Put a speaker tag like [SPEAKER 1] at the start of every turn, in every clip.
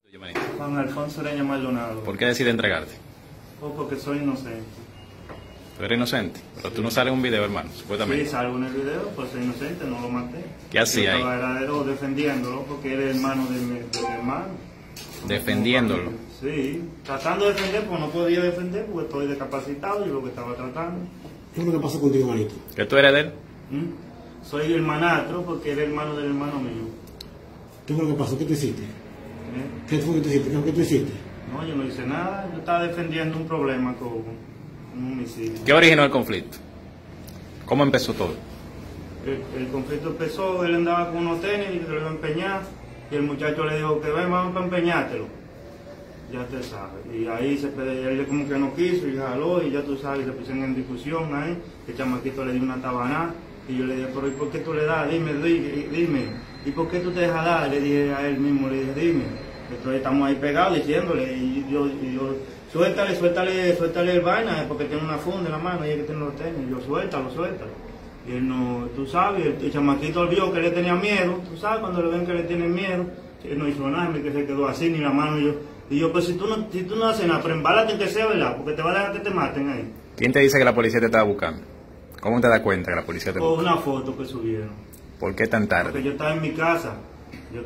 [SPEAKER 1] Juan Alfonso Ureña Maldonado.
[SPEAKER 2] ¿Por qué decides entregarte?
[SPEAKER 1] Porque soy inocente.
[SPEAKER 2] Tú eres inocente, pero tú no sales en un video, hermano, supuestamente.
[SPEAKER 1] Sí, salgo en el video, pues soy inocente, no lo maté.
[SPEAKER 2] ¿Qué hacía ahí?
[SPEAKER 1] Yo estaba defendiéndolo porque era hermano de mi hermano.
[SPEAKER 2] ¿Defendiéndolo?
[SPEAKER 1] Sí, tratando de defender, porque no podía defender porque estoy discapacitado y lo que estaba tratando.
[SPEAKER 3] ¿Qué es lo que pasó contigo, manito?
[SPEAKER 2] ¿Que tú eres de él?
[SPEAKER 1] Soy hermanastro porque era hermano del hermano mío.
[SPEAKER 3] ¿Qué fue lo que pasó? ¿Qué tú hiciste? ¿Qué fue lo que tú hiciste? ¿Qué fue lo que tú hiciste?
[SPEAKER 1] No, yo no hice nada, yo estaba defendiendo un problema con un homicidio.
[SPEAKER 2] ¿Qué originó el conflicto? ¿Cómo empezó todo?
[SPEAKER 1] El conflicto empezó, él andaba con unos tenis y se lo iba a empeñar, y el muchacho le dijo que ven, vamos para empeñártelo. Ya te sabes. Y ahí él como que no quiso y jaló, y ya tú sabes, se pusieron en discusión ahí. El chamaquito le dio una tabaná, y yo le dije, pero ¿y por qué tú le das? Dime, ¿y por qué tú te dejas dar? Le dije a él mismo, le dije, dime. Entonces estamos ahí pegados diciéndole, y yo suéltale el vaina, porque tiene una funda en la mano, y es que tiene los tenis. Y yo, suéltalo. Y él no, tú sabes, el chamaquito vio que le tenía miedo, tú sabes, cuando le ven que le tienen miedo, él no hizo nada, que se quedó así, ni la mano, y yo, pues si tú no haces nada, pero embálate que sea, ¿verdad? Porque te va a dejar que te maten ahí.
[SPEAKER 2] ¿Quién te dice que la policía te estaba buscando? ¿Cómo te das cuenta que la policía te
[SPEAKER 1] Por
[SPEAKER 2] busca?
[SPEAKER 1] una foto que subieron.
[SPEAKER 2] ¿Por qué tan tarde?
[SPEAKER 1] Porque yo estaba en mi casa, yo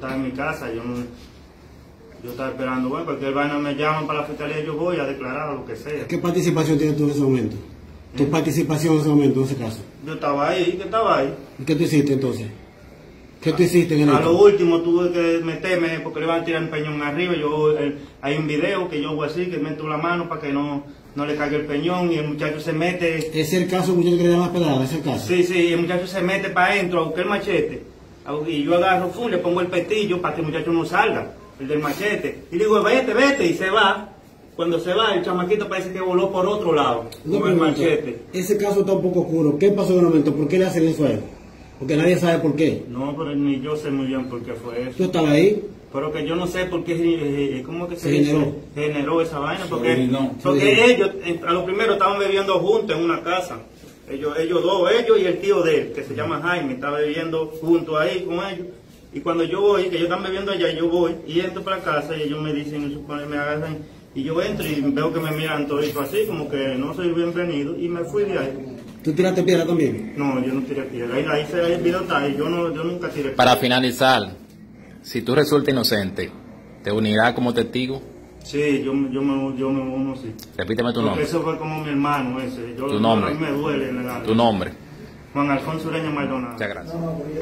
[SPEAKER 1] estaba esperando, bueno, cualquier vaina me llaman para la fiscalía, yo voy a declarar o lo que sea.
[SPEAKER 3] ¿Qué participación tienes tú en ese momento? ¿Tu participación en ese momento, en ese caso?
[SPEAKER 1] Yo estaba ahí, que estaba ahí.
[SPEAKER 3] ¿Y qué tú hiciste entonces? ¿Qué tú hiciste en el
[SPEAKER 1] A lo último tuve que meterme porque le iban a tirar el peñón arriba. Hay un video que yo hago así, que meto la mano para que no le caiga el peñón y el muchacho se mete.
[SPEAKER 3] ¿Ese es el caso, muchacho, que le llamas pedrada? ¿Es el caso?
[SPEAKER 1] Sí, el muchacho se mete para adentro a buscar el machete. Y yo agarro, le pongo el petillo para que el muchacho no salga, el del machete. Y le digo, vete, y se va. Cuando se va, el chamaquito parece que voló por otro lado, con el machete.
[SPEAKER 3] Ese caso está un poco oscuro. ¿Qué pasó en el momento? ¿Por qué le hacen eso a él? Porque nadie sabe por qué.
[SPEAKER 1] No, pero ni yo sé muy bien por qué fue eso.
[SPEAKER 3] ¿Tú estabas ahí?
[SPEAKER 1] Pero que yo no sé por qué, ¿cómo que se dice? Generó esa vaina. Porque ellos, a lo primero, estaban bebiendo juntos en una casa. Ellos y el tío de él, que se llama Jaime, estaba bebiendo junto ahí con ellos. Y cuando yo voy, que ellos están bebiendo allá, yo voy y entro para casa y ellos me dicen, me agarran. Y yo entro y veo que me miran todo así, como que no soy bienvenido, y me fui de ahí.
[SPEAKER 3] ¿Tú tiraste piedra también?
[SPEAKER 1] No, yo no tiré piedra. Ahí se ve el video, y yo nunca tiré piedra.
[SPEAKER 2] Para finalizar, si tú resultas inocente, ¿te unirás como testigo?
[SPEAKER 1] Sí, yo me uno, sí.
[SPEAKER 2] Repíteme tu
[SPEAKER 1] Porque
[SPEAKER 2] nombre.
[SPEAKER 1] eso fue como mi hermano ese.
[SPEAKER 2] Tu nombre.
[SPEAKER 1] A mí me duele negar.
[SPEAKER 2] Tu nombre.
[SPEAKER 1] Juan Alfonso Ureña Maldonado.
[SPEAKER 2] Muchas gracias.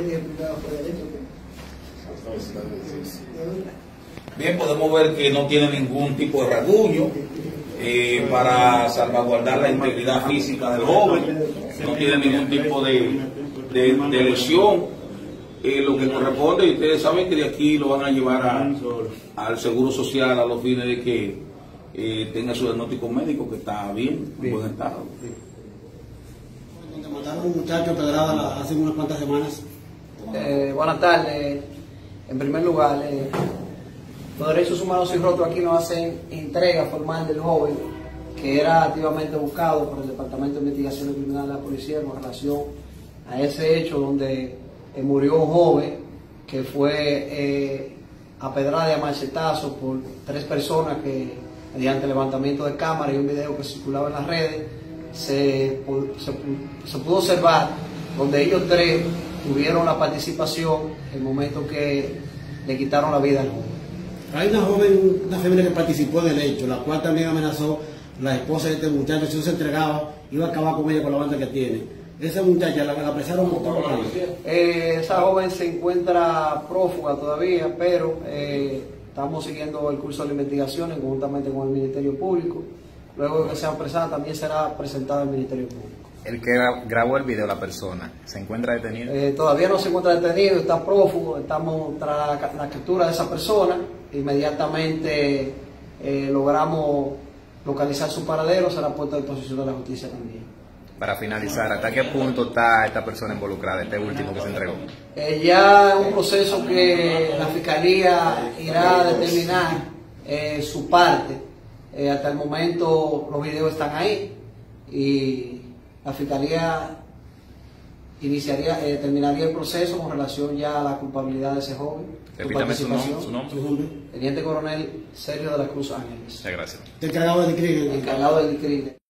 [SPEAKER 4] Bien, podemos ver que no tiene ningún tipo de rasguño para salvaguardar la integridad física del joven, no tiene ningún tipo de lesión. Lo que corresponde, y ustedes saben que de aquí lo van a llevar al Seguro Social a los fines de que tenga su diagnóstico médico, que está bien, en buen estado.
[SPEAKER 3] Donde mataron a un muchacho pedrada hace unas cuantas semanas.
[SPEAKER 5] Buenas tardes. En primer lugar, los derechos humanos y rostro aquí nos hacen entrega formal del joven que era activamente buscado por el Departamento de Investigaciones Criminales de la Policía con relación a ese hecho donde murió un joven que fue apedrada y a machetazos por 3 personas que, mediante levantamiento de cámara y un video que circulaba en las redes, se pudo observar donde ellos 3 tuvieron la participación en el momento que le quitaron la vida al joven.
[SPEAKER 3] Hay una familia que participó del hecho, la cual también amenazó la esposa de este muchacho. Si no se entregaba, iba a acabar con ella con la banda que tiene. Esa muchacha la apresaron por todo.
[SPEAKER 5] Esa joven se encuentra prófuga todavía, pero estamos siguiendo el curso de la investigación conjuntamente con el Ministerio Público. Luego de que sea apresada, también será presentada al Ministerio Público.
[SPEAKER 2] El que grabó el video, la persona, ¿se encuentra detenido?
[SPEAKER 5] Todavía no se encuentra detenido, está prófugo. Estamos tras la captura de esa persona. Inmediatamente logramos localizar su paradero, será puesto a disposición de la justicia también.
[SPEAKER 2] Para finalizar, ¿hasta qué punto está esta persona involucrada, este último que se entregó?
[SPEAKER 5] Ya es un proceso que la Fiscalía irá a determinar su parte. Hasta el momento los videos están ahí y la Fiscalía terminaría el proceso con relación ya a la culpabilidad de ese joven.
[SPEAKER 2] Repítame su nombre.
[SPEAKER 3] ¿Tu nombre?
[SPEAKER 5] Teniente Coronel Sergio de la Cruz Ángeles,
[SPEAKER 2] Muchas gracias.
[SPEAKER 3] Te encargado del crimen.
[SPEAKER 5] encargado del crimen.